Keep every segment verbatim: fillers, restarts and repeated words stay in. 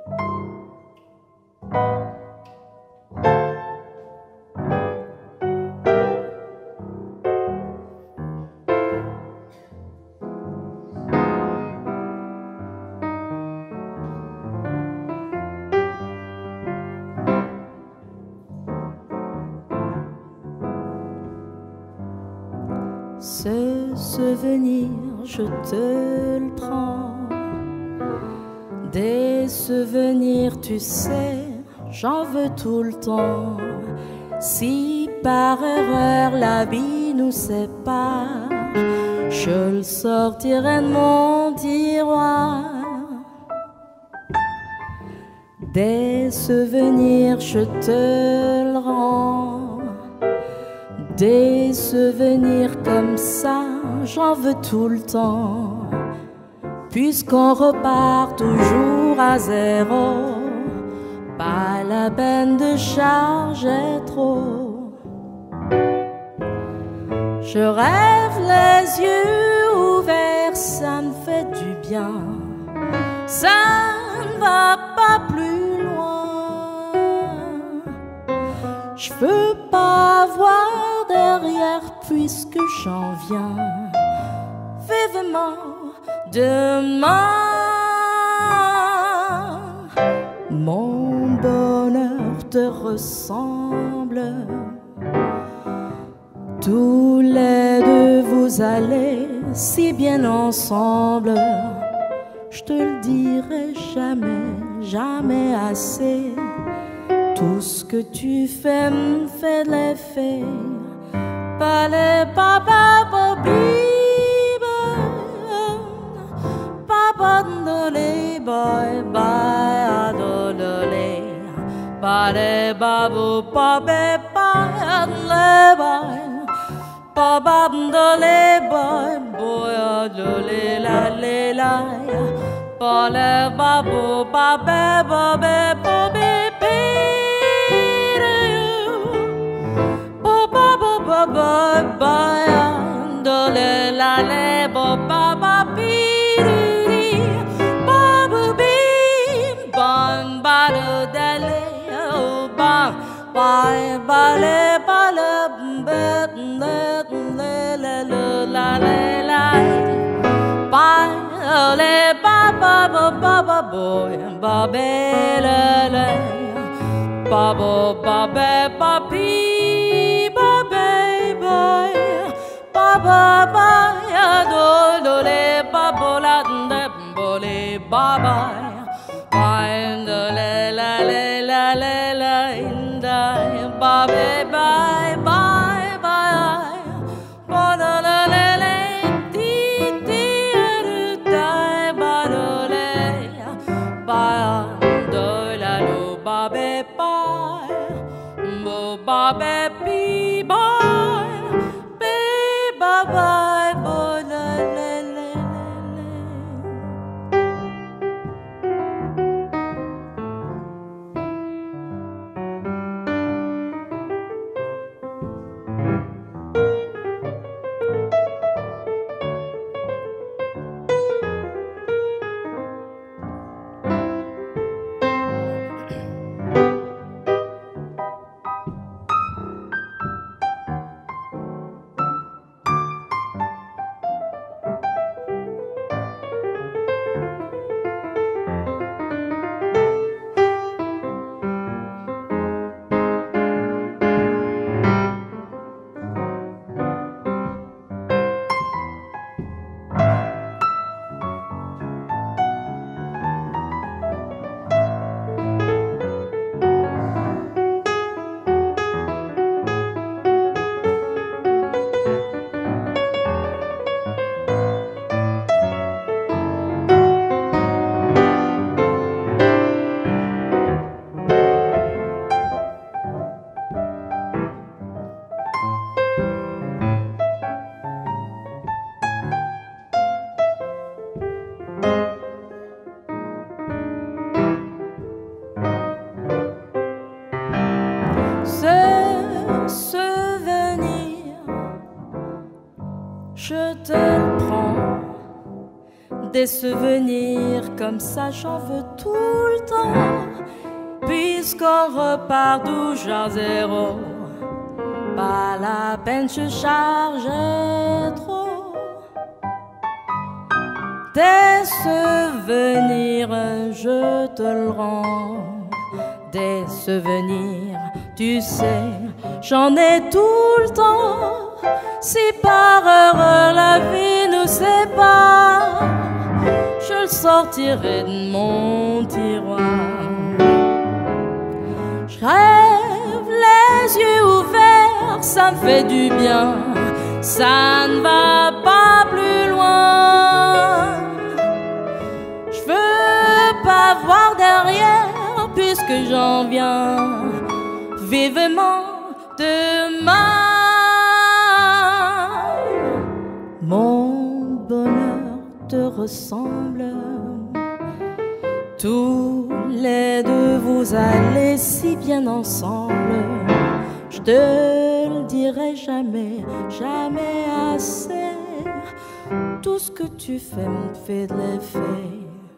Ce souvenir, je te le prends. Des souvenirs, tu sais, j'en veux tout le temps. Si par erreur la vie nous sépare, je le sortirai de mon tiroir. Des souvenirs, je te le rends. Des souvenirs comme ça, j'en veux tout le temps. Puisqu'on repart toujours à zéro, pas la peine de charger trop. Je rêve les yeux ouverts, ça me fait du bien. Ça ne va pas plus loin. Je veux pas voir derrière puisque j'en viens vivement demain. Mon bonheur te ressemble. Tous les deux vous allez si bien ensemble. Je te le dirai jamais, jamais assez. Tout ce que tu fais me fait de l'effet. Pale papa bobi papa dole bye bye adole pale babu pabe bye papa dole bye boy adole la le la pale babu pabe babe bobi bye bye dole la le bo ba ba pi ri ba bu bi ban ba do dale o ba bye ba le ba le be le le le le la le la ba le ba ba ba ba ba boy ba be le le ba bo ba be ba pi ba ba ya do do le ba bo la de bo le ba ba ba do le la le la le la inda ba be bye bye bye ba do le le le ti ti ru dai ba do le ba do la lo ba be bye bo ba be pi bye bye bye boy la la la des souvenirs comme ça, j'en veux tout le temps. Puisqu'on repart d'où à zéro, pas la peine se charger trop. Des souvenirs, je te le rends. Des souvenirs, tu sais, j'en ai tout le temps. Si par heure la vie nous sépare, je le sortirai de mon tiroir. Je rêve les yeux ouverts, ça me fait du bien, ça ne va pas plus loin. Je veux pas voir derrière, puisque j'en viens vivement demain. Mon bonheur te ressemble, tous les deux vous allez si bien ensemble. Je te le dirai jamais, jamais assez. Tout ce que tu fais me fait de l'effet.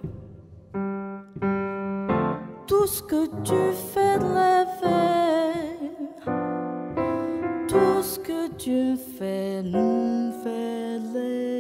Tout ce que tu fais de l'effet. Tout ce que tu fais me fait de l'effet.